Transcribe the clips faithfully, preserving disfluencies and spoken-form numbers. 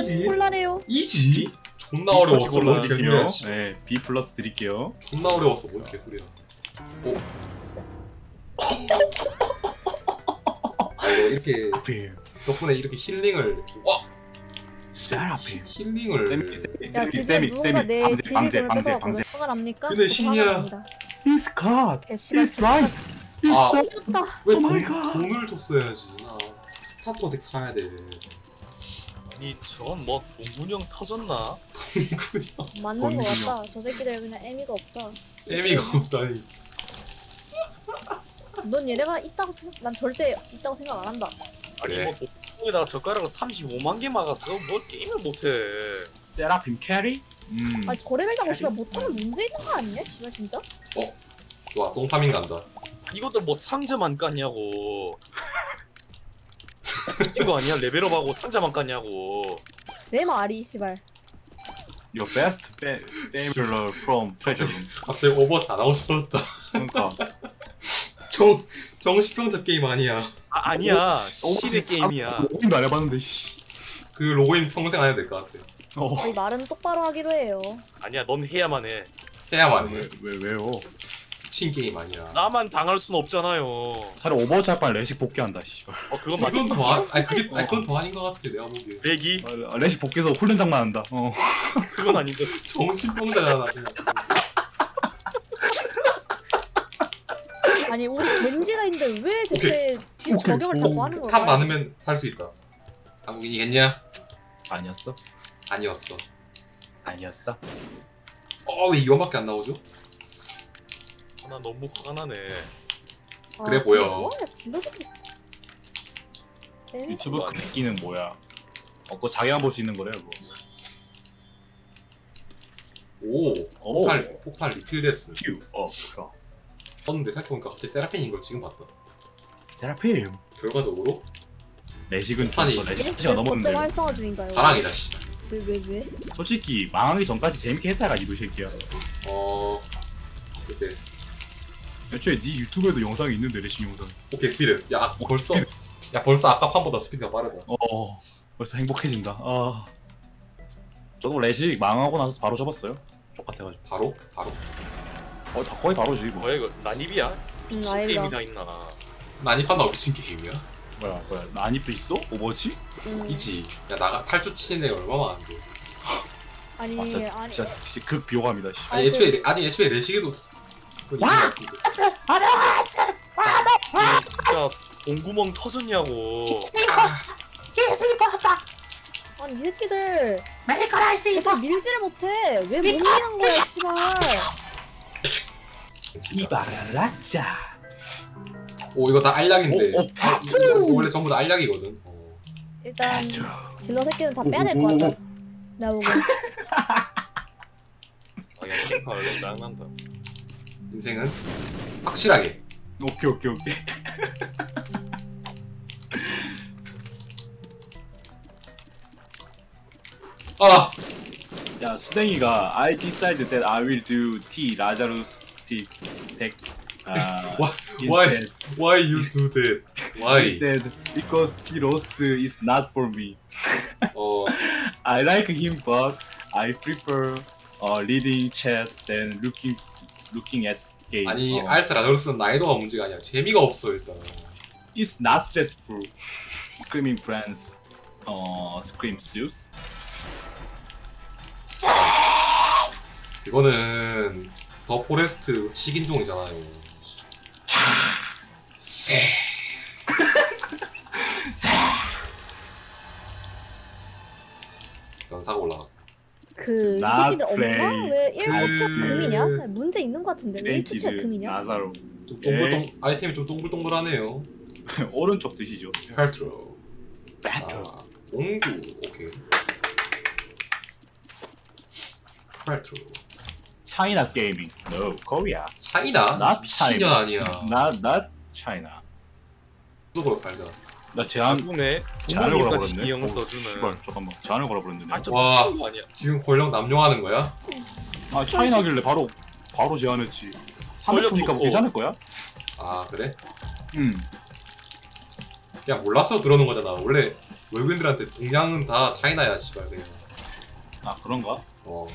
이지? 곤란해요. 이지? 존나 어려웠어. 뭔 개소리야. 네, B 플러스 드릴게요. 존나 어려웠어. 뭔 개소리야. 오. 아 이거 이렇게 덕분에 이렇게 힐링을 와. 세라핌. 힐링을. 세미 세미 야, 세미 드디어 세미 누군가 세미 내 방제 딜을 방제 그걸 방제 뺏어가고 방제. 화가 납니까? 근데 신이야. He's God. 야, 씨발, He's right. He's 아. so. 미쳤다. 왜 Oh my 돈, God. 돈을 줬어야지. 나 스타터 덱 사야 돼. 아니 저건 뭐 동군형 터졌나? 그냥 맞는 거 본능이요. 같다. 저 새끼들 그냥 애미가 없다. 애미가 없다니. 넌 얘네가 있다고 생각, 난 절대 있다고 생각 안 한다. 아니 그래. 뭐 동군에다가 젓가락을 삼십오만 개 막았어? 뭐 게임을 못해. 세라핌 캐리? 음. 아니 저레벨 씨발 못하면 문제 있는 거 아니냐? 씨발 진짜? 좋아, 똥파밍 간다. 이것도 뭐 상점안 깠냐고. 이거 아니야? 레벨업하고 상점안 깠냐고. 내 말이 씨발. Your best favorite from treasure room. 갑자기 오버워치 안 하고 싶어졌다. 그러니까. 정, 정신병자 게임 아니야. 아 아니야. 시대 게임이야. 로그인도 안 해봤는데 씨. 그 로그인 평생 안 해도 될 것 같아. 어. 저희 말은 똑바로 하기로 해요. 아니야. 넌 해야만 해. 해야만 해. 왜, 왜 왜요? 미친 게임 아니야. 나만 당할 순 없잖아요. 차라리 오버워치 할 바에 레식 복귀한다 씨발. 어 그건 맞. 이건 더, 아, 아니 그게, 아니 그건 더 아닌 것 같아 내가 보기에. 내기? 어, 레식 복귀해서 훈련장만 한다. 어. 그건 아닌데. 정신병자잖아. 그냥. 아니 우리 겐지가 있는데 왜 대체 지금 오케이. 저격을 자꾸 하는 거야? 탑 많으면 살 수 있다. 한국인이겠냐? 아니었어? 아니었어. 아니었어? 어, 왜 이거밖에 안 나오죠? 아, 나 너무 화가 나네. 아, 그래 보여. 진짜 뭐하냐, 딜러새끼. 유튜브 그거 아니야. 글끼는 뭐야? 어, 그거 자기가 볼 수 있는 거래요, 그거. 오, 오. 폭탄, 폭탄 리필됐어. 큐, 어, 그럼. 떴는데 생각해보니까 갑자기 세라핀인 걸 지금 봤다. 세라핌. 결과적으로 레식은 아니. 좀 레식 왜 시간 거점 넘었는데. 활성화 중인가요? 자랑이다 씨. 왜, 왜, 왜? 솔직히 망하기 전까지 재밌게 했다가 이도 새끼야. 어, 글쎄. 애초에 네 유튜브에도 영상이 있는데 레식 영상. 오케이 스피드. 야 벌써, 야 벌써 아까 판보다 스피드가 빠르다. 어, 벌써 행복해진다. 아. 저도 레식 망하고 나서 바로 접었어요. 똑같아가지고. 바로, 바로. 어, 다 거의 바로지 뭐. 뭐야 이거 난입이야? 음, 미친 아니다. 게임이나 있나? 난입한다고 미친 게임이야? 뭐야, 뭐야. 난입도 있어? 오버워치? 음, 있지. 야 나가 탈주 치는 애가 얼마나 많은데. 아니, 아, 진짜, 아니. 진짜, 진짜 극 비호감이다. 씨. 아니 애초에 레- 아니 애초에 레시기도. 와! 진짜 동구멍 터졌냐고. 아니, 이 새끼들. 일단 밀지를 못해. 왜 못 미는 거야, 씨발. 진짜. 이바라라짜. 오 이거 다 알약인데. 오, 오, 아, 이거, 이거 원래 전부 다 알약이거든. 어. 일단, 딜러 새끼는 다 빼야 될 것 같다. 나보고. 아야 심파 얼른 짱난다. 인생은 확실하게. 오케이, 오케이, 오케이. 아! 야, 수댕이가 I decided that I will do tea Lazarus tea deck. Uh, Why? instead, Why you do that? Why? instead, because tea roast is not for me. 어, I like him, but I prefer uh, reading chat than looking looking at game. 아니 어. 알트 라더스는 난이도가 문제가 아니야. 재미가 없어 일단. It's not stressful. Screaming friends, uh, scream Zeus. 이거는 더 포레스트 식인종이잖아요. 세. 연사가 올라가. 그, 이 Not 새끼들 없나? play. 왜 일 투치가 그- 금이냐? 문제 있는 것 같은데. 왜 일 투치가 트레이티드 금이냐? 나사로. 좀 동글동 아이템이 좀 동글동글하네요. 오른쪽 드시죠. 팔트로. 배틀. 아, 옹구. 오케이. 팔트로. 차이나 게이밍. No, Korea. 차이나? Not 미친년 China. 아니야. Not not China. 속으로 살자. 나 제한 나중에 제한을 부모님까지 걸어버렸네. 신경 오, 써주는. 씨발, 잠깐만. 제한을 걸어버렸네. 아좀 와. 미친 거 아니야? 지금 권력 남용하는 거야? 아, 차이나길래 바로 바로 제한했지. 권력 삼백프니까 좋고. 괜찮을 거야? 아 그래? 응. 그냥 몰랐어 그러는 거잖아. 원래 외국인들한테 동양은 다 차이나야 씨발 그냥. 아 그런가? 어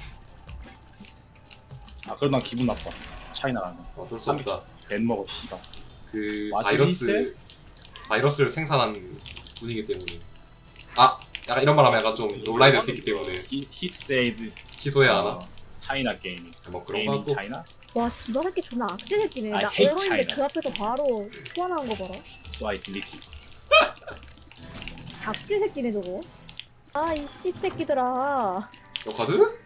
아 그럼 난 기분 나빠. 차이나라면. 어쩔 수 없다. 벤 먹어 씨발. 그 와드리세? 바이러스 바이러스를 생산한 분이기 때문에. 아 약간 이런 말 하면 약간 좀 논란이 될 수 있기 때문에 He, he said 취소해야 하나? 어, 차이나 게이밍. 뭐 그런 거 게이밍 하고. 차이나? 와 기가 새끼 존나 악질 새끼네. I 나 hate 에러인데 China. 그 앞에서 바로 소환하는 거 봐라. So I delete it. 악질 새끼네 저거. 아 이 씹새끼들아. 요 카드?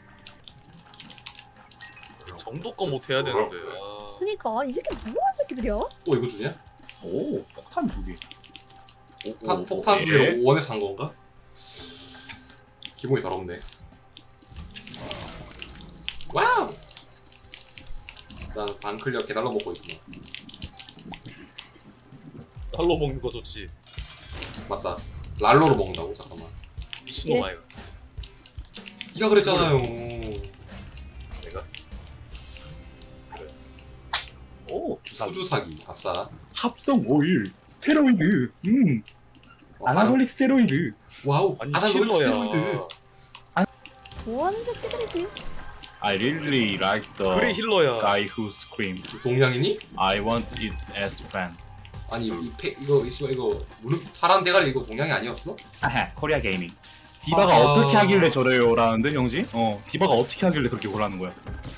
정도껏 못해야 되는데. 아. 그니까 이 새끼 뭐하는 새끼들이야? 또 이거 주냐? 오 폭탄 두 개. 폭탄, 오, 폭탄 두 예. 개로 오원에 산 건가? 기분이 더럽네. 와우! 난 반클리어 개달러 먹고 있구나. 날로 먹는 거 좋지. 맞다. 랄로로 먹는다고? 잠깐만. 미친놈 예? 아이가. 니가 그랬잖아요. 내가. 오 주사. 수주 사기. 아싸. 합성 오일. 스테로이드. 음. 어, 아나볼릭 스테로이드. 와우. 아니 아나로릭 킬러야. 스테로이드. 뭐하는 새끼들이지? I really like the 그래 힐러야. guy who screamed. 송량이니? I want it as friend. 아니 이 패, 이거 이거 이거 무릎 파란 대가리 이거 동양이 아니었어? 아하 코리아 게이밍. 디바가 아하. 어떻게 하길래 저래요라는데 영지? 어 디바가 어떻게 하길래 그렇게 오라는 거야.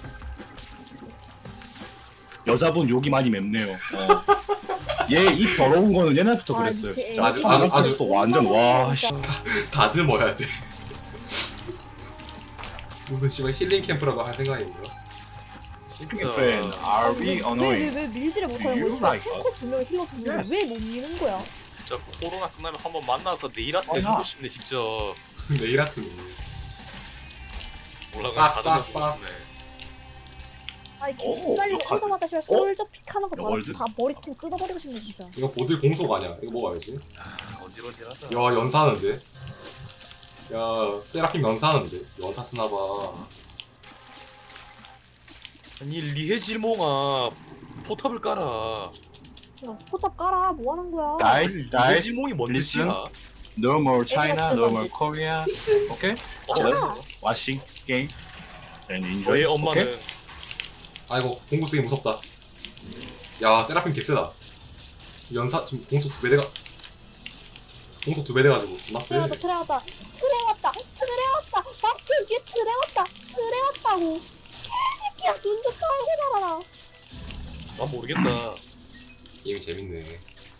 여자분 욕이 많이 맵네요. 어. 얘 입 더러운 거는 옛날부터 아, 그랬어요. 미치- 진짜. 아주- 아주 아주- 아주 또 완전 와. 씨. 다듬어야 돼. 무슨 씨발 힐링 캠프라고 할 생각이고요. Speaking of friend, are we annoying? 왜왜 밀지를 못하는 Do you 거지? like 탱커 us? 두 명이 힐러 두 명이 Yes. 왜못 미는 거야? 진짜 코로나 끝나면 한번 만나서 네일 아트 어, 해주고 야. 싶네 진짜. 네일 아트는 올라가 박스 다듬어 박스 주고 박스. 싶네. 아이 개 오, 씨발리고 역하지. 하자마자 씨발 어? 솔저 픽하는 거 월드. 다 머리통 뜯어버리고 싶네 진짜. 이거 보들 공속 아니야? 이거 먹어야지. 아, 어지러지하다. 야 연사하는데. 야 세라핌 연사하는데. 연사 쓰나봐. 아니 리해질몽아 포탑을 깔아. 야 포탑 깔아 뭐 하는 거야? Guys, guys, 리해질몽이 뭔 listen. 뜻이야? no more China, no more 애들한테 Korea. Okay? 어, Just watching game and enjoy. 너의 Okay? 엄마는 아이고 공구 쓰기 무섭다. 야 세라핌 개쎄다. 연사 지금 공속 두 배 돼가. 공속 두 배 돼가지고 존나 쎄. 트레 왔다 트레 왔다 트레 왔다 트레 왔다 바스티온 뒤에 트레 왔다 트레 왔다고 개새끼야 눈좀 빨개 달아라. 난 모르겠다. 게임이 재밌네.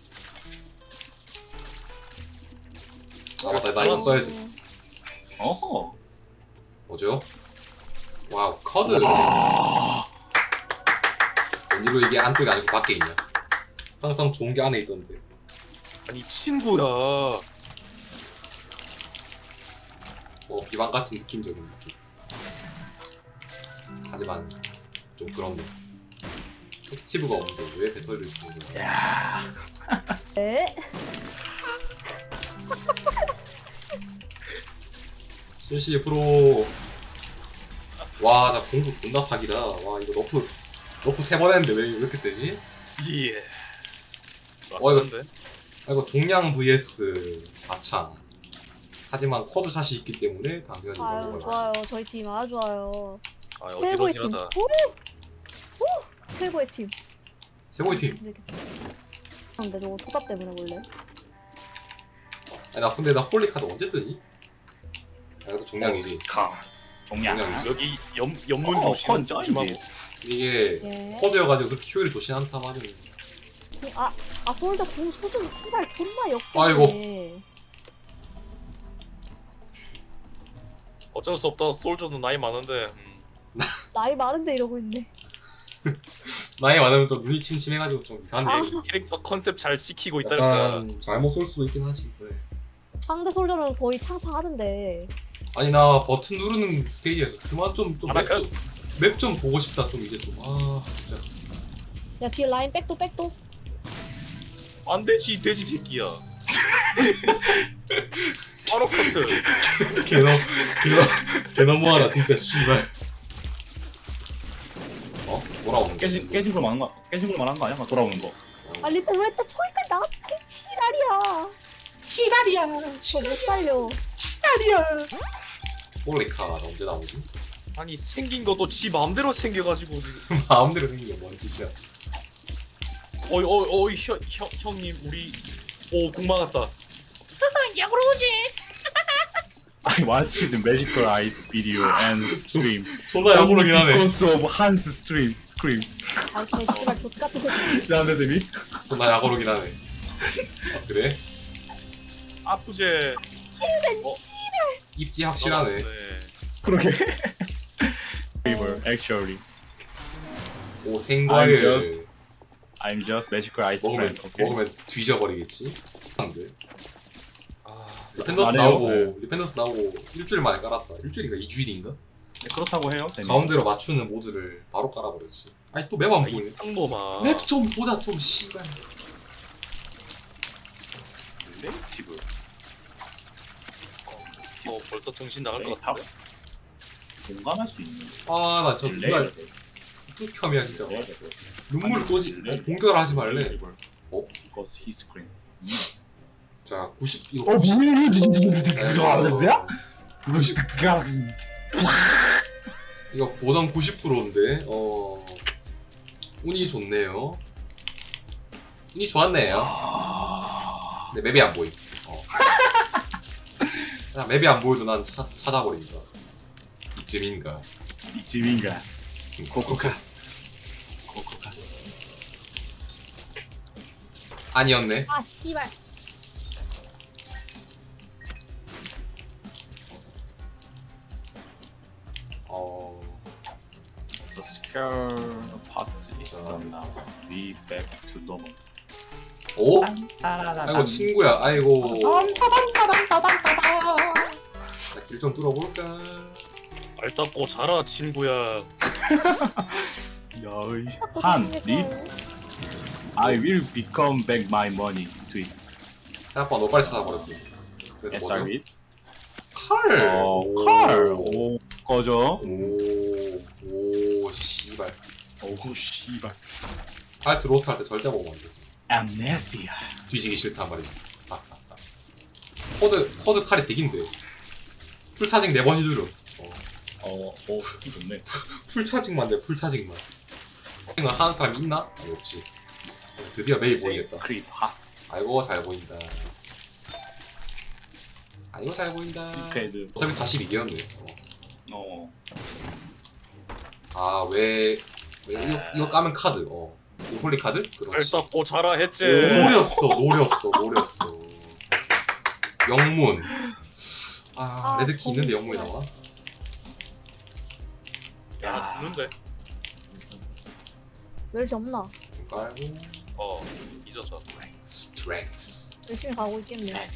아 맞다 나 이거 써야지. 어허. 뭐죠? 와우 커드. 와. 웬일로 이게 안쪽이 아니고 밖에 있냐? 항상 좋은 게 안에 있던데. 아니 친구야. 뭐 비방 같은 느낌적인 느낌. 하지만 좀 그렇네. 액티브가 없는데 왜 배터리를 주는 거야? 야. 에? 실시 프로. 와, 자 공부 존나 사기다. 와 이거 너프 너프 세 번 했는데 왜 이렇게 세지? 예. 어, 이거- 맞는데? 아 이거 종량 vs 마창. 하지만 쿼드샷이 있기 때문에 당연히 이런 아유 걸 좋아요 저희 팀 아주 좋아요. 아 최고의 팀. 어지러지하다. 오! 오! 최고의 팀. 세고이 팀. 근데 저거 토답 때문에 원래. 아니, 나 근데 나 홀리 카드 언제 뜨니? 아 이것도 종량이지. 카. 종량. 종량이지. 여기 염 염문 어, 조심 컨 조심하고. 쩐지. 이게 예. 쿼드여가지고 그렇게 효율이 좋진 않다 말이야. 아, 아 솔저 궁 수준 씨발 존나 역겹네. 아이고. 어쩔 수 없다. 솔저도 나이 많은데. 음. 나이 많은데 이러고 있네. 나이 많으면 또 눈이 침침해가지고 좀 이상한데. 아. 캐릭터 컨셉 잘 지키고 있다니까. 약간 잘못 쏠 수도 있긴 하지. 그래. 상대 솔저는 거의 창사하던데. 아니 나 버튼 누르는 스테이지에서 그만 좀좀 아, 나 맵 좀 맵 좀 보고 싶다 좀 이제 좀 아 진짜. 야 뒤에 라인 백도 백도. 안 되지 돼지 새끼야. 바로 커트. 개너 개너 개너무하다 진짜 씨발. 어 돌아오는 거. 깨진 깨진 걸 말한 거 깨진 걸 말한 거 아니야? 막 돌아오는 거. 아 리퍼 왜또 저기까지 나왔지? 지랄이야. 시발이야. 저못 살려. 시발이야. 폴리카가 언제 나오지? 아니 생긴 것도 지 마음대로 생겨가지고 지금. 마음대로 생긴 게 뭔 뜻이야? 어이 어이 어이 형, 형 형님 우리 오궁 막았다. I watched the magical eyes video and stream. 존나 야구르긴 하네. Because of Hans stream scream. 아, 저 씨발 족같은 새끼. 나한테 재미? 존나 야구르긴 하네. 아, 그래? 아프제. 어? 입지 확실하네. 네. 그러게. River actually. 오 I'm 생과일 just- I'm just magical eyes 먹으면 friend. Okay. 먹으면 뒤져버리겠지. 안 돼. 아, 리펜던스 안 해요. 나오고 네. 리펜던스 나오고 일주일 만에 깔았다. 일주일인가 이주일인가? 네, 그렇다고 해요. 재미. 가운데로 맞추는 모드를 바로 깔아버렸지. 아니 또 맵 안 보이네. 이상놈아. 맵 좀 보자 좀 씨발. 네이티브. 어 벌써 정신 나갈 네, 것 같은데. 공감할 수 있는. 아나저 네. 누가 극혐이야 진짜. 네. 눈물 쏘지. 아니, 공격을 하지 말래. 어? Because he scream. 자 구십 이거 어, 구십. 그거 안 됐어요? 구십 이거 보정 구십 퍼센트인데 어 운이 좋네요. 운이 좋았네요. 네 맵이 안 보임. 어. 야, 맵이 안 보여도 난 차, 찾아버린다. 이쯤인가. 이쯤인가. 코코카. 코코카. 아니었네. 아, 씨발. 어. The scare part is done now. We back to normal. 오? 아이고 친구야. 아이고. 길 좀 뚫어볼까? 알 닦고 자라 친구야. 야이. 한, 립. I will become back my money. tweet. 생각보다 너 빨리 찾아버렸네. 그래도 S 뭐죠? R 립. 칼. 어, 오. 칼. 오, 꺼져. 오. 오. 씨발. 오, 씨발. 하이트 로스트 할 때 절대 먹으면 안 돼. Amnesia. 뒤지기 싫단 말이지. 아, 아, 아. 코드 코드 칼이 되긴데. 풀 차징 네 번 해주려. 어. 어, 오, 좋네. 풀 차징만 돼. 풀 차징만. 이거 하는 사람이 있나? 아, 없지. 드디어 메이 보이겠다. 크립 핫. 아이고 잘 보인다. 아이고 잘 보인다. 스크레드. 어차피 사십이 개였네. 어. 어. 아 왜? 왜 이거, 이거 까면 카드. 어. 홀리 카드? 알 그렇지. 닦고 자라 했지. 노렸어, 노렸어, 노렸어. 영문. 아, 아, 레드키 있는데 거기 영문이 나와? 야 죽는데. 왜 이렇게 없나? 좀 깔고. 어 잊었다. 스트렝스. 열심히 가고 있겠네.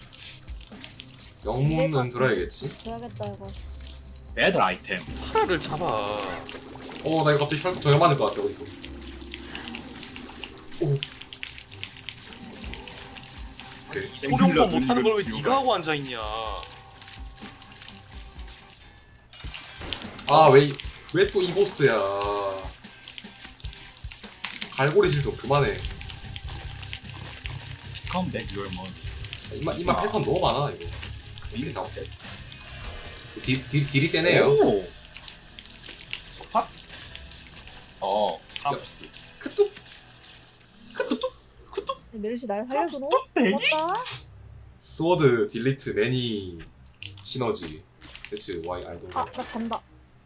영문은 들어야겠지? 줘야겠다, 이거. 배드 아이템. 파라를 잡아. 어, 나 이거 갑자기 혈속 정해 맞을 것 같아, 어디서. 오. 오케이. 소룡도 못하는 걸 왜 네가 하고 앉아 있냐. 아, 왜, 왜 또 이 보스야. 갈고리질 좀 그만해. Become back your money. 이마, 이마 패턴 너무 많아, 이거. 이게 다. 셋. 딜, 딜, 딜이 세네요. 오. 저 팝? 어, 팝스. 크뚝. 메르시 날 살려주노? 뚝배기? 고맙다. 스워드, 딜리트, 매니, 시너지. 대체 와이 알던 아, 거. 나 간다.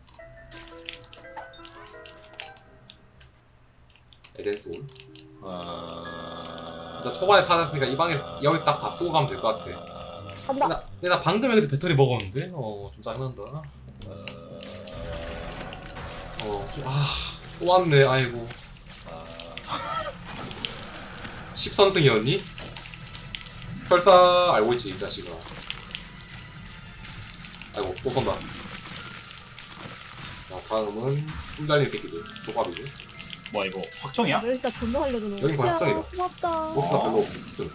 에덴소울. 어... 나 초반에 찾았으니까 이 방에 여기서 딱 다 쓰고 가면 될 것 같아. 간다. 나, 근데 나 방금 여기서 배터리 먹었는데? 어, 좀 짜증난다. 어, 좀, 아, 또 왔네, 아이고. 십선승이었니? 혈사 알고 있지, 이 자식아. 아이고, 또 선다. 자, 다음은 뿔달린 새끼들. 조밥이고. 뭐야 이거 확정이야? 메르시 나 존나 살려주노. 여긴 거의 야, 확정이다. 고맙다. 보스가 어. 별로 없음.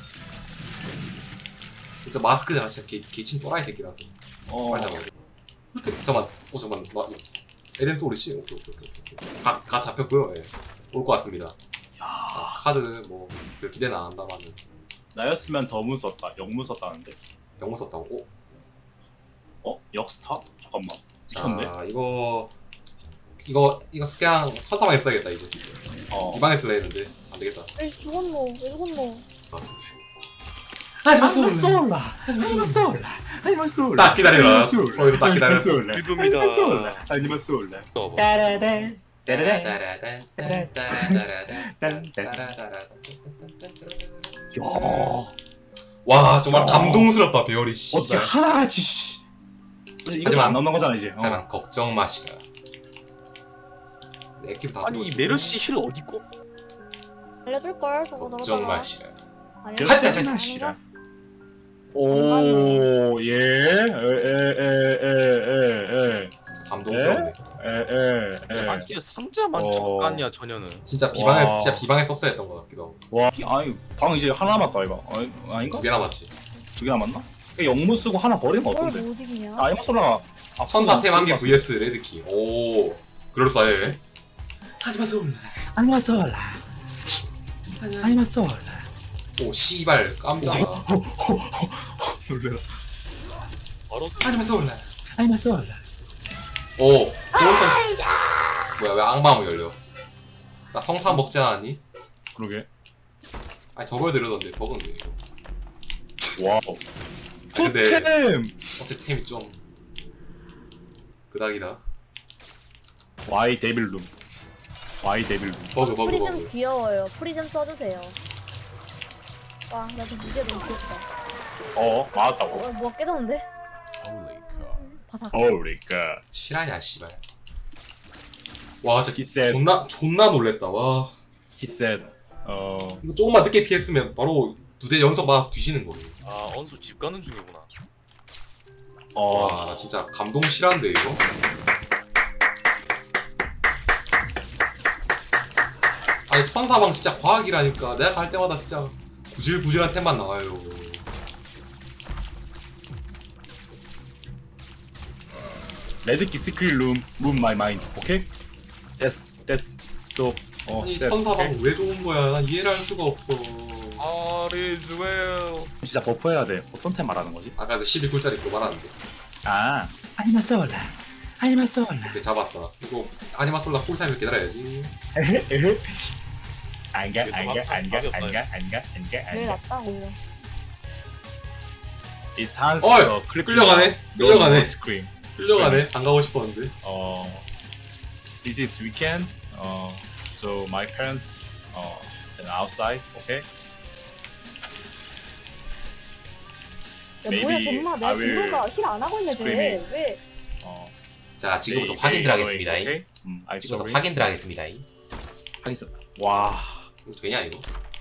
진짜 마스크 자체가 개, 개친 또라이 새끼라서. 어. 빨리 잡아. 그, 잠깐만, 어, 잠깐만. 마, 에덴 소울이지? 오케이, 오케이, 오케이. 오케이. 가, 가 잡혔고요. 예. 올 것 같습니다. 자, 카드, 뭐, 별 기대는 안 한다마는. 나였으면 더문 썼다. 영문 썼다는데. 영어 썼다고? 오? 어? 역스타? 잠깐만. 자 미쳤네. 이거 이거 이거 그냥 천사방에 써야겠다 이제. 어. 이 방에 쓸라 했는데 안 되겠다. 왜 죽었노? 왜 죽었노? 아 진짜. 하지마 솔라. 솔라. 아니마 솔라. 아니마 솔라. 딱 기다려라. 거기서 딱 기다려. 지금이다. 아니마 솔라. 아니마 솔라. 봐봐. 따라단. 따라단. 따라단 따라단 따라단. 야. 와 정말 어. 감동스럽다 배열이 씨. 어떻게 하나지? 씨. 이거 하지만- 안 나오는 거잖아 이제. 어. 하지만 걱정 마시라. 내 액티브 다 아니 이 들어오지. 메르시 힐 어디 거? 알려줄걸? 저거 걱정 저러다가. 마시라. 알려줄걸? 하자, 아닌가? 시라. 오, 예. 에에에에에에. 감동스럽네. 에에에. 아니 진짜 상자만 어. 잠깐이야 전혀는. 진짜 비방에 와. 진짜 비방에 썼어야 했던 것 같기도 하고. 와, 아니 방 이제 하나 남았다 이거. 아니, 아닌가? 두 개 남았지. 두 개 남았나? 영문 쓰고 하나 버리면 그걸 어떤데? 못 이기냐? 아, 이마솔라. 천사템 한 개 vs 레드키. 오 그럴싸해. 하지마 솔라. 아니마솔라. 아니마솔라. 오 씨발 깜짝아. 놀래라. 바로 쓰- 하지마 솔라. 아니마솔라. 오 좋은 선. 뭐야 왜 악마음이 열려? 나 성찬 먹지 않았니? 그러게. 아니 저걸 들으던데 버그인데 이거. 와우. 아니, 근데 템. 어째 템이 좀 그닥이다. 와이 데빌룸. 와이 데빌룸. 버그 버그 프리즘 버그. 귀여워요. 프리즘 써주세요. 와, 나도 무게 너무 귀엽다. 어, 맞았다고. 어, 뭐가 깨졌는데? 바삭. Holy god. 실화냐 씨발. 와 진짜 He said. 존나 존나 놀랬다. 와 He said. 어. 이거 조금만 늦게 피했으면 바로 두 대 연속 맞아서 뒤지는 거네. 아 언수 집 가는 중이구나. 어. 와 나 진짜 감동 실화인데 이거. 아니 천사방 진짜 과학이라니까. 내가 갈 때마다 진짜 구질구질한 템만 나와요. 레드키 시크릿 룸, 룸 마이 마인드. 오케이? That's that's so. 어, 아니 set. 천사방 오케이? 왜 좋은 거야? 난 이해를 할 수가 없어. All is well. 진짜 버프해야 돼. 어떤 템 말하는 거지? 아까 그 십이 쿨짜리 그거 말하는데. 아, 아니마솔라. 아니마솔라. 이렇게 잡았다. 이거 아니마솔라 쿨타임을 기다려야지. 안가 그래서 안가 막- 안가 막혔다, 안가 안가 안가 왜 안가. 났다고? 이 산스 어이! 끌려가네. 끌려가네. 스크림. 끌려가네. 안 가고 싶었는데. 어, this is weekend. 어, so my parents 어, then outside. Okay. 야, 뭐야, Maybe 정말 I 내 will 동료가 힐 안 하고 있네, 쟤. screaming. 왜? 어. 자 지금부터 they- 확인 they 들어가겠습니다. going, okay? 음, I'm 지금부터 sorry. 확인 들어가겠습니다. 확인. 와. 이거 되냐 이거?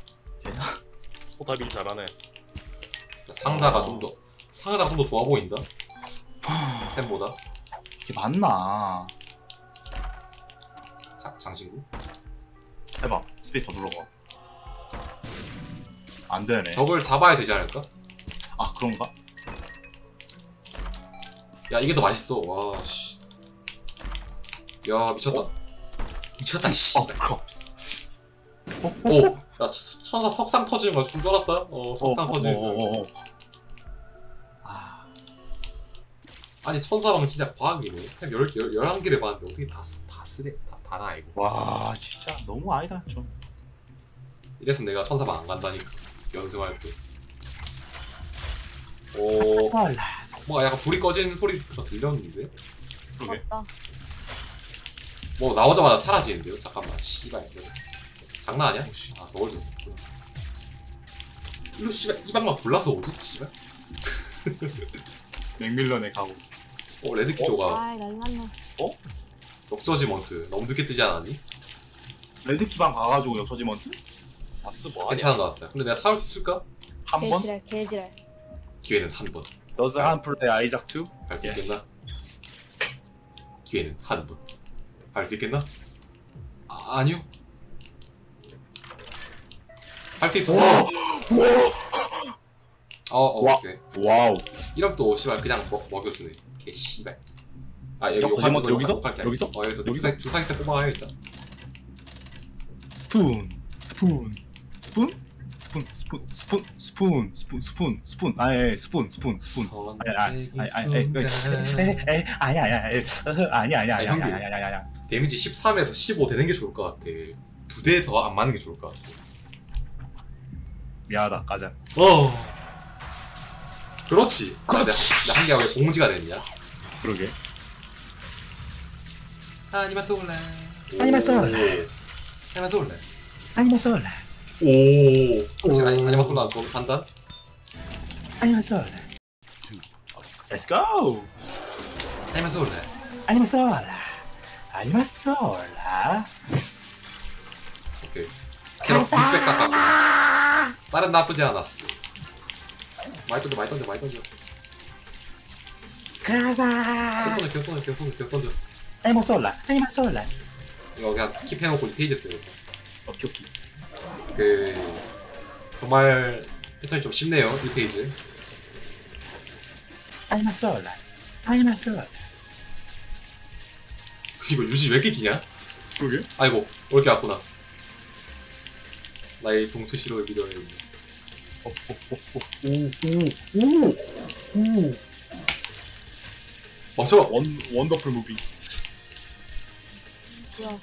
포탑이 잘하네. 상자가 어. 좀 더 상자가 좀 더 좋아 보인다. 템보다. 이게 맞나? 자, 장신구. 해봐. 스페이스 더 눌러봐. 안 되네. 저걸 잡아야 되지 않을까? 아, 그런가? 야 이게 더 맛있어. 와 씨. 야 미쳤다. 미쳤다 씨. 어, 크롭스. 오. 야 천- 천사 석상 터지는 거 좀 쫄았다. 어 석상 터지는 거. 어, 어, 어. 아, 아니 천사방 진짜 과학이네. 템 열 개, 열한 개를 봤는데 어떻게 다, 쓰- 다 쓰래? 다, 다 나, 이거. 와, 진짜 너무 아니다, 좀. 이래서 내가 천사방 안 간다니까. 연습할 때. 오, 헐라. 뭐 약간 불이 꺼지는 소리가 들렸는데? 그러게. 맞다. 뭐 나오자마자 사라지는데요? 잠깐만, 씨발. 이거. 장난 아니야? 아, 너걸 줬어. 이거 씨발, 이 방만 골라서 오지? 씨발. 맥밀런의 가구. 어, 레드키조가 아이, 난리 났네. 역저지먼트. 너무 늦게 뜨지 않았니? 레드키방 가가지고 역서지먼트? 바스 뭐 하냐? 괜찮은 것 같다. 근데 내가 참을 수 있을까? 한 번? 개지랄, 개지랄. 기회는 한 번. Does Han play Isaac too? 할 수 Yes. 있겠나? 기회는 한 번. 할 수 있겠나? 아, 아니요. 할 수 있었어. 어, 어, 와. 오케이. 와우. 이러면 또 씨발 그냥 먹, 먹여주네. 개 씨발. 아 여기 야, 욕하는 거짓말, 거 여기서? 욕할 게 아니야. 여기서? 어 여기서 여기서? 주사 주사기 때 뽑아야겠다. 스푼. 스푼. 스푼? 스푼? 스푼. 스푼 스푼 스푼 스푼 스푼 스푼 아예 스푼 스푼 스푼 아니 아니 아니 아니 아니 아니 아니 아니 아니 형님. 아니 아니 아니 데미지 십삼에서 십오 되는 게 좋을 것 같아. 두 대 더 안 맞는 게 좋을 것 같아. 미안하다 가자. 어. 그렇지. 나, 나, 나한 개가 왜 봉지가 됐냐? 그러게. 아니마 쏠래. 아니마 쏠래. 아니마 쏠래. 아니마 쏠래. 오. 그렇지. 아니, 아니마 쏠래. 좋은 판단. 아니마 쏠래. Let's go. 아니마 쏠래. 아니마 쏠래. 아니마 쏠래. 오케이. 캐럿 육백 깎았고. 다른 나쁘지 않았어. 많이 던져, 많이 던져, 많이 던져. 가자. 겨 던져, 겨 던져, 겨 던져, 겨 던져. 아니마 쏠래. 아니마 쏠래. 이거 그냥 킵해놓고 이 페이지 쓰요. 오케이 오케이. 그 정말 패턴이 좀 쉽네요. 이 페이지. 아니마 쏠래. 아니마 쏠래. 이거 유지 왜 이렇게 기냐? 그러게. 아이고, 올게 왔구나. 나의 동체 시로를 믿어야 돼. 오오오오오 멈춰! 원 원더풀 무비. 뭐야.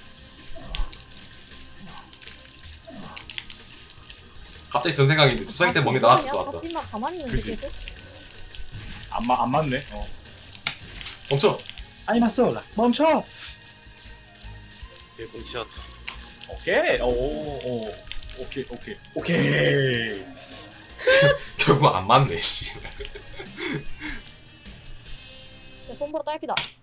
갑자기 든 생각인데 주사기 때 먹는 게 나았을 것 같다. 하지만 가만히 있는데 그치. 계속. 안맞안 맞네. 어. 멈춰! 아니마 쏠래. 멈춰. 얘 공치였다. 오케이. 오오 오케이 오케이 오케이. 결국 안 맞네, 씨. 내 손보라 딸피다.